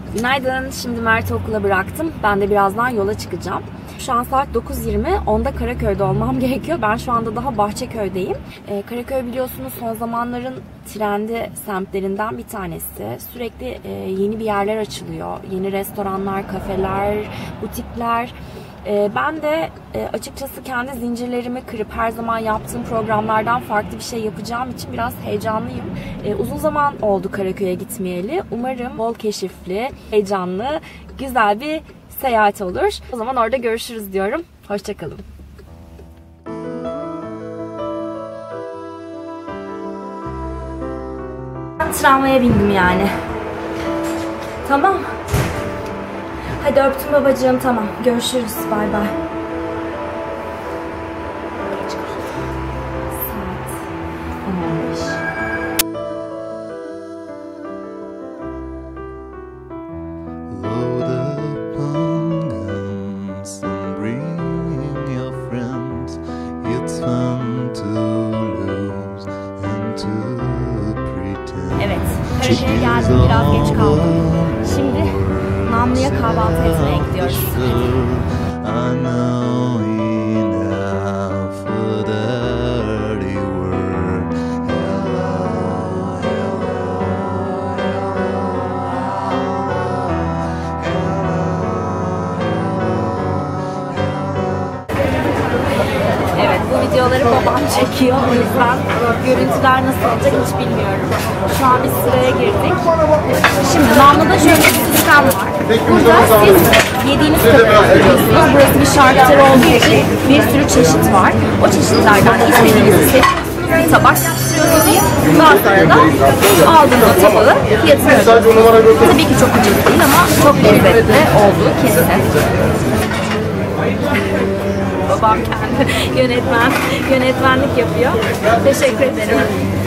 Günaydın. Şimdi Mert'i okula bıraktım. Ben de birazdan yola çıkacağım. Şu an saat 9:20. 10'da Karaköy'de olmam gerekiyor. Ben şu anda daha Bahçeköy'deyim. Karaköy biliyorsunuz son zamanların trendi semtlerinden bir tanesi. Sürekli yeni bir yerler açılıyor. Yeni restoranlar, kafeler, butikler. Ben de açıkçası kendi zincirlerimi kırıp her zaman yaptığım programlardan farklı bir şey yapacağım için biraz heyecanlıyım. Uzun zaman oldu Karaköy'e gitmeyeli. Umarım bol keşifli, heyecanlı, güzel bir seyahat olur. O zaman orada görüşürüz diyorum. Hoşçakalın. Tramvaya bindim yani. Tamam. Hadi öptüm babacığım, tamam. Görüşürüz. Bay bay. Saat 10:15. Evet, Karaköy'e geldim. Biraz geç kaldım. Şimdi Namlı'ya kahvaltı etmeye gidiyoruz. Evet, bu videoları babam çekiyor. O yüzden görüntüler nasıl olacak hiç bilmiyorum. Şu an biz sıraya girdik. Şimdi Namlı'da şöyle bir sistem var. Burada siz yediğiniz kadar alıyorsunuz. Burası bir şarküteri olduğu için bir sürü çeşit var. O çeşitlerden istediğinizi seçiyorsunuz. Bir tabak yaptırıyorsunuz. Daha sonra da aldığınız o tabağı fiyatını ödüyorsunuz. Tabii ki çok ucuz değil ama çok lezzetli olduğu kesin. Babam kendi yönetmenlik yapıyor. Teşekkür ederim.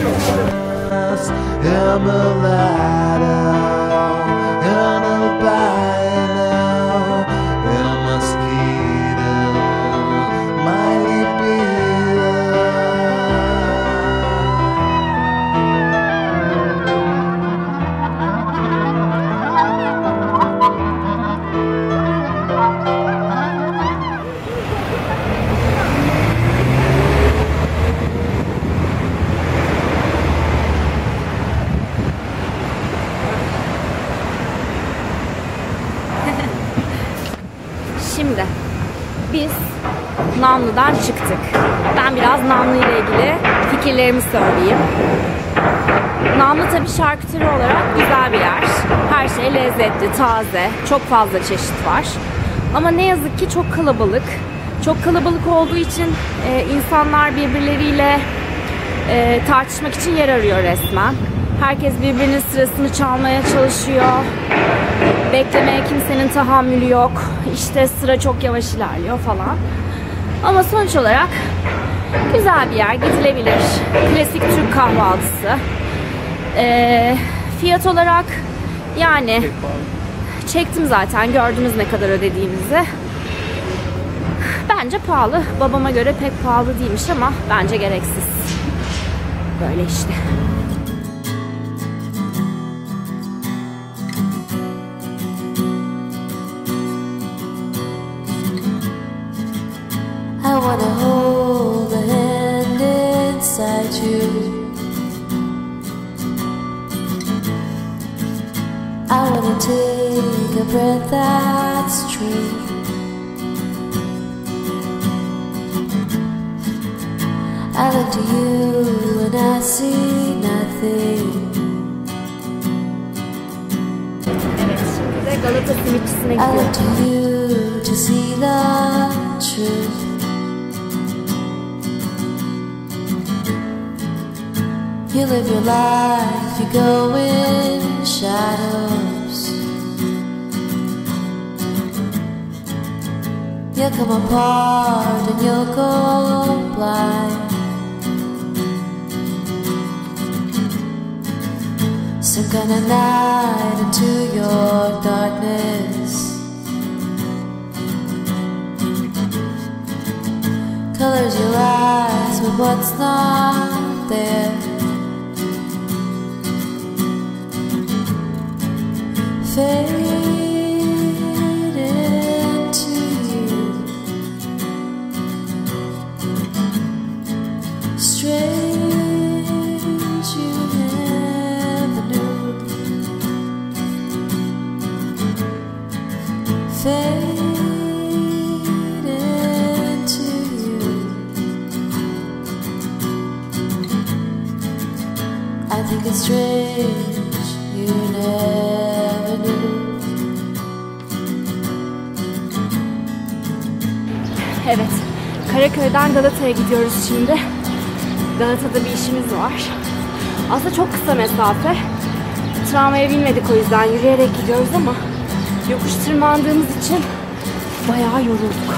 Şimdi biz Namlı'dan çıktık. Ben biraz Namlı ile ilgili fikirlerimi söyleyeyim. Namlı tabii şarküteri olarak güzel bir yer. Her şey lezzetli, taze, çok fazla çeşit var. Ama ne yazık ki çok kalabalık. Çok kalabalık olduğu için insanlar birbirleriyle tartışmak için yer arıyor resmen. Herkes birbirinin sırasını çalmaya çalışıyor. Beklemeye kimsenin tahammülü yok. İşte sıra çok yavaş ilerliyor falan. Ama sonuç olarak güzel bir yer, gidilebilir. Klasik Türk kahvaltısı. Fiyat olarak yani çektim zaten, gördünüz ne kadar ödediğimizi. Bence pahalı. Babama göre pek pahalı değilmiş ama bence gereksiz. Böyle işte. I wanna hold a hand inside you. I wanna take a breath that's true. I look to you and I see nothing. Evet, şimdi de Galata simitçisine I gidiyoruz. look to you to see the truth. You live your life, you go in shadows. You'll come apart and you'll go blind. Some kind of night into your darkness. Colors your eyes with what's not there. Fade fade into you. I think it's strange you never knew. Evet, Karaköy'den Galata'ya gidiyoruz şimdi. Galata'da bir işimiz var. Aslında çok kısa mesafe. Tramvaya binmedik, o yüzden yürüyerek gidiyoruz ama yokuş tırmandığımız için bayağı yorulduk.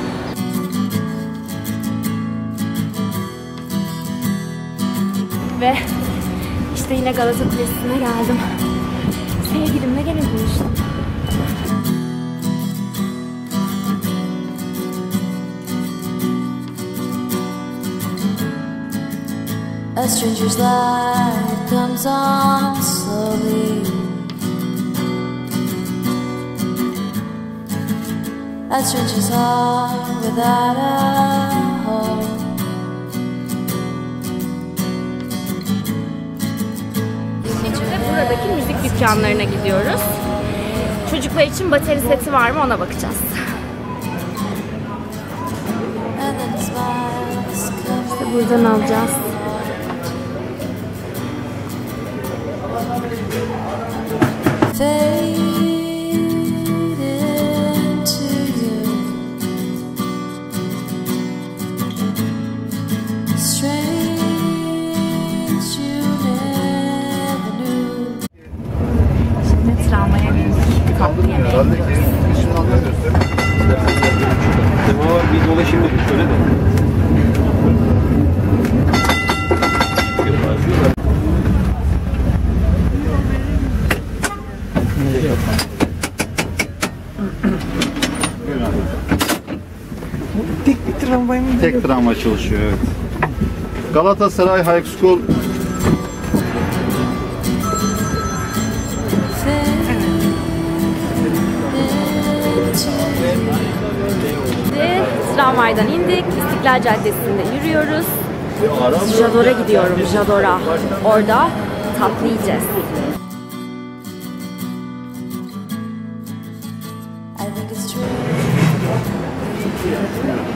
Ve işte yine Galata Kulesi'ne geldim. Sevgilimle gene buluştum. A stranger's light comes on slowly. A stranger's heart without a home. Şimdi buradaki müzik dükkanlarına gidiyoruz. Çocuklar için bateri seti var mı ona bakacağız. And then his smiles come İşte buradan alacağız. fade into you. Strange you never knew. Şimdi tramvaya bindik. Tatlı yemeğe gidiyoruz. Bir dolaşayım dedik şöyle de. Tek bir tramvay mı? Tek tramvay çalışıyor, evet. Galatasaray High School. Şimdi tramvaydan indik. İstiklal Caddesi'nde yürüyoruz. Jador'a gidiyorum. Jador'a. Orada tatlı yiyeceğiz. I think it's true.